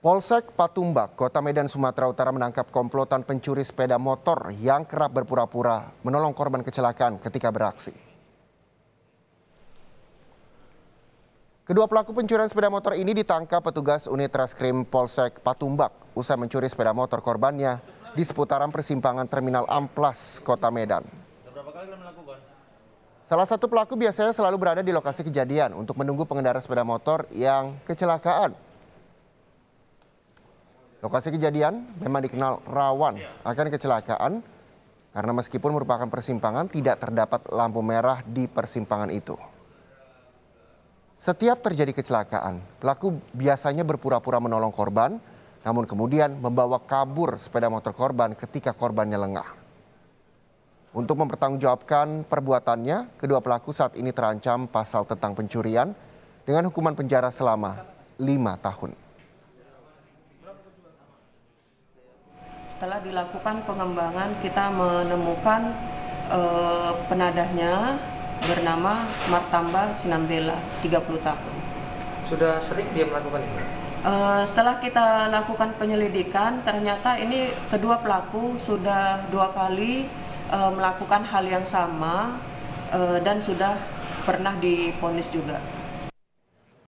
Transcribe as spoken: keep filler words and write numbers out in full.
Polsek Patumbak, Kota Medan, Sumatera Utara menangkap komplotan pencuri sepeda motor yang kerap berpura-pura menolong korban kecelakaan ketika beraksi. Kedua pelaku pencurian sepeda motor ini ditangkap petugas unit Reskrim Polsek Patumbak usai mencuri sepeda motor korbannya di seputaran persimpangan Terminal Amplas, Kota Medan. Salah satu pelaku biasanya selalu berada di lokasi kejadian untuk menunggu pengendara sepeda motor yang kecelakaan. Lokasi kejadian memang dikenal rawan akan kecelakaan karena meskipun merupakan persimpangan tidak terdapat lampu merah di persimpangan itu. Setiap terjadi kecelakaan, pelaku biasanya berpura-pura menolong korban, namun kemudian membawa kabur sepeda motor korban ketika korbannya lengah. Untuk mempertanggungjawabkan perbuatannya, kedua pelaku saat ini terancam pasal tentang pencurian dengan hukuman penjara selama lima tahun. Setelah dilakukan pengembangan, kita menemukan eh, penadahnya bernama Martamba Sinambela, tiga puluh tahun. Sudah sering dia melakukan ini? Uh, setelah kita lakukan penyelidikan, ternyata ini kedua pelaku sudah dua kali uh, melakukan hal yang sama uh, dan sudah pernah divonis juga.